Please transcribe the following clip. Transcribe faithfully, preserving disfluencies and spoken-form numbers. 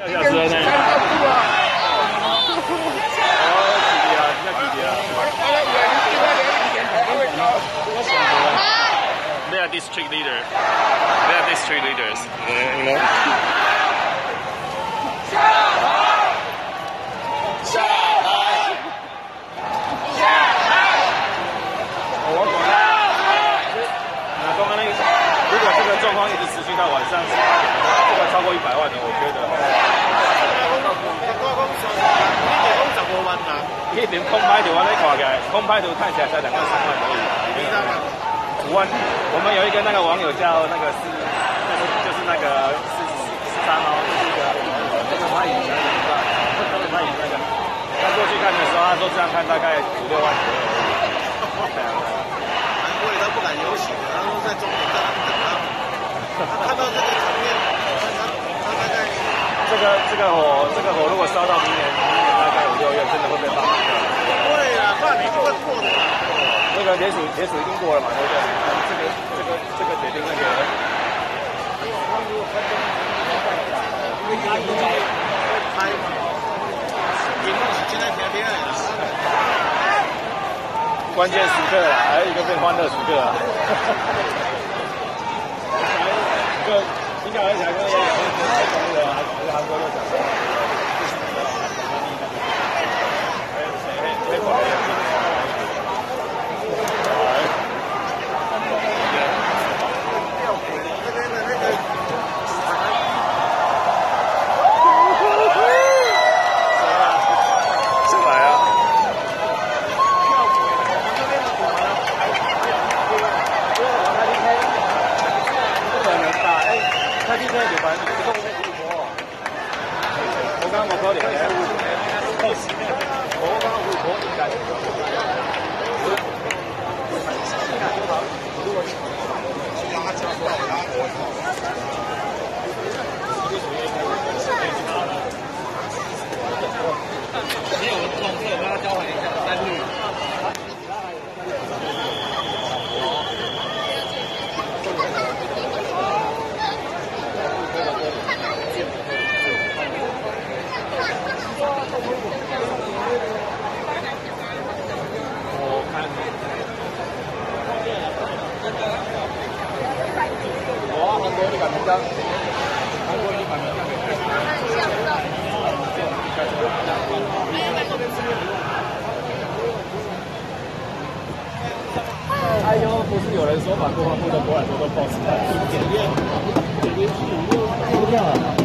小时呢？They are district leader. They are district leaders. Yeah, you know. 下台！下台！下台！我懂了。那刚刚那个，如果这个状况一直持续到晚上十八点的话，这个超过一百万的，我觉得。一点空拍图，我来看起来，空拍图看起来才两万三万而已。五万，我们有一个那个网友叫那个是，就是就是那个是是三毛，就是一个那个蚂蚁那个，那个蚂蚁那个，他过去看的时候，他说这样看大概五六万左右而已。难怪他不敢游行，他说在终点站等他。他看到这个场面，他他大概这个这个火这个火如果烧到明年，明年大概五六月，真的会被放掉。会啊，那你就会过的嘛。那个联署联署已经过了嘛，对不对？这个这个这个决定那个。拍嘛，荧幕现在天天关键时刻啦，还有一个变欢乐时刻啊。这个应该而且还跟也有还讲那个还是韩国又讲。黑黑黑。哎呦，不是有人说把国防部的国安说都爆出来，检验检验是五六掉了。